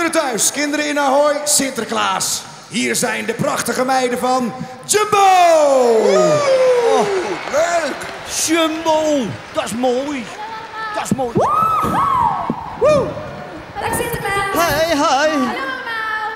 Kinderen thuis, kinderen in Ahoy, Sinterklaas. Hier zijn de prachtige meiden van Jumbo! Oh, leuk! Jumbo, dat is mooi. Dat is mooi. Woe! Dag Sinterklaas! Hey, hi! Hallo allemaal!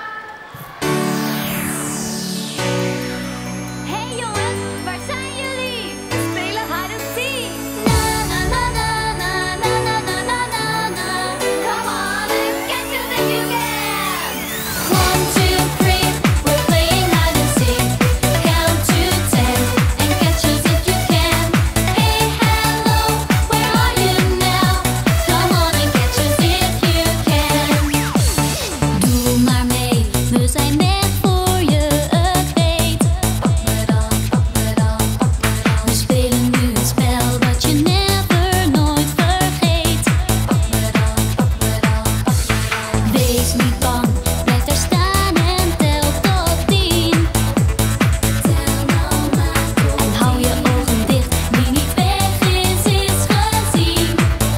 Hey jongens, waar zijn jullie? We spelen hide and seek. Na na na na na na na na na na. Come on and catch us if you can. 1, 2, 3, we're playing hide and seek. Count to 10 and catch us if you can. Hey, hello, where are you now? Come on and catch us if you can. Doe maar mee, we zijn net voor je het weet. Pak me dan. We spelen nu een spel dat je never nooit vergeet. Pak me dan. Wees niet bang, blijf daar staan en tel tot 10. Tel nou maar tot 10. En hou je ogen dicht, wie niet weg is gezien.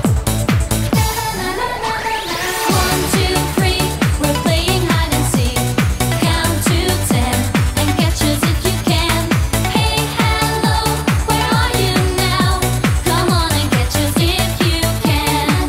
1, 2, 3, we're playing hide and seek. Count to 10 and catch us if you can. Hey, hello, where are you now? Come on and catch us if you can.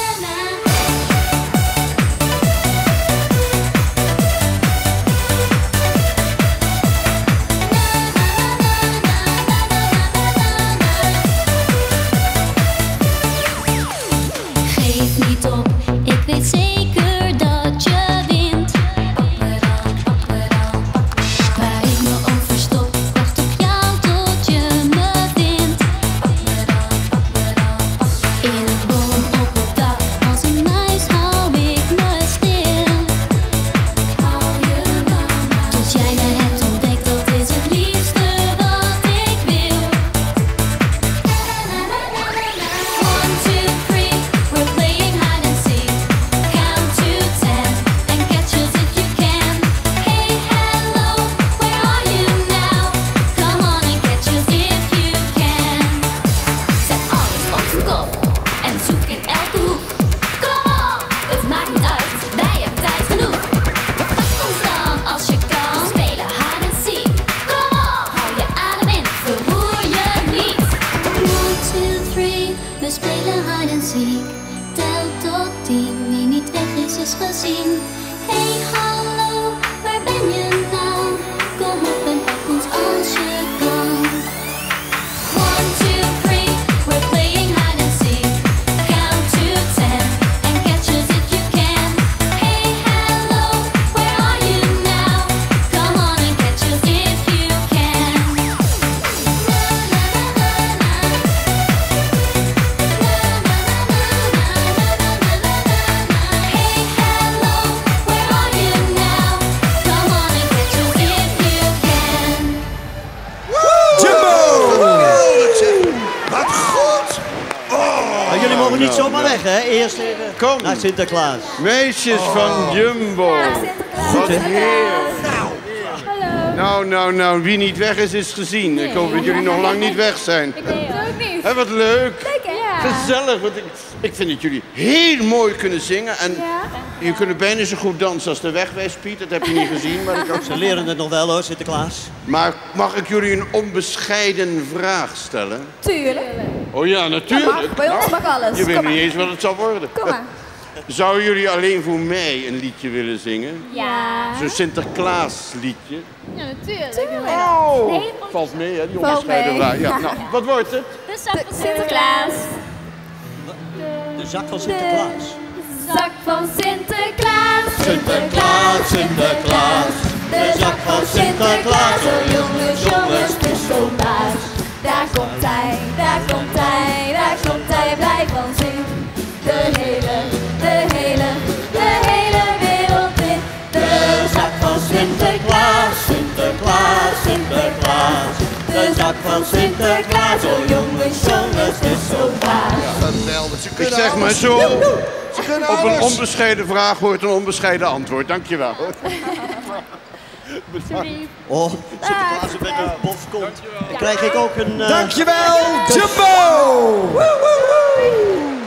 Geef niet op, ik weet zeker dat je wint. Pak me dan. Waar ik me ook verstop, wacht op jou tot je me vindt. Pak me dan. In een boom op het dak, als een muis hou ik me stil. Hou je maar. Tot jij me hebt ontdekt, dat is het liefste wat ik wil. 1, 2, 3, we're playing hide and seek. Count to 10 and catch us if you can. Hey, hello, where are you now? Come on and catch us if you can. Zet alles op z'n kop en zoek in elke hoek. Kom op, het maakt niet uit, wij hebben tijd genoeg. Pak ons dan als je kan, spelen hide and seek. Kom op, hou je adem in, verroer je niet. 1, 2, 3, we spelen hide and seek. Tel tot 10, wie niet weg is gezien. Hey, hallo, waar ben je nou? Kom op en pak ons als je kan. 1, 2, 3, we're playing hide and seek. Count to 10 and catch us if you can. Hey, hello, where are you now? Come on and catch us if you can. Hey, hello, where are you now? Come on and catch us if you can. Jumbo! Wat goed! Maar jullie mogen niet zomaar weg, hè? Eerst even Kom. naar Sinterklaas. Meisjes van Jumbo. Wat heerlijk. Nou, wie niet weg is gezien. Ik hoop dat jullie nog lang niet weg zijn. Ik weet het ook niet. Hé, wat leuk. Leuk hè? Ja. Gezellig. Want ik vind dat jullie heel mooi kunnen zingen. En je kunt bijna zo goed dansen als de Wegwijspiet. Dat heb je niet gezien. Maar, Ze leren het nog wel hoor, Sinterklaas. maar mag ik jullie een onbescheiden vraag stellen? Tuurlijk. Oh ja, natuurlijk. Bij ons mag alles. Je weet Kom niet maar. eens wat het zal worden. Kom maar. Zouden jullie alleen voor mij een liedje willen zingen? Ja. Zo'n Sinterklaasliedje? Ja, natuurlijk. Oh, Nee, valt mee hè, die Valt onbescheiden mee. vraag. Ja, nou, wat wordt het? de zak van Sinterklaas. De zak van Sinterklaas. Zak van Sinterklaas. Sinterklaas, Sinterklaas. De zak van Sinterklaas. Oh jongens, jongens, het is zo baas. Daar komt hij, daar komt hij, daar komt hij. Blijf van zin. De hele wereld in. De zak van Sinterklaas. Sinterklaas, Sinterklaas. De zak van Sinterklaas. Oh jongens, jongens, het is zo baas. Geweldig, ze Ik kunnen zeg maar alles. zo, Ze kunnen op een alles. onbescheiden vraag hoort een onbescheiden antwoord. Dankjewel. Oh, Sinterklaas met een bofkont. Dan krijg ik ook een... Dankjewel, Jumbo! Woe, woe, woe.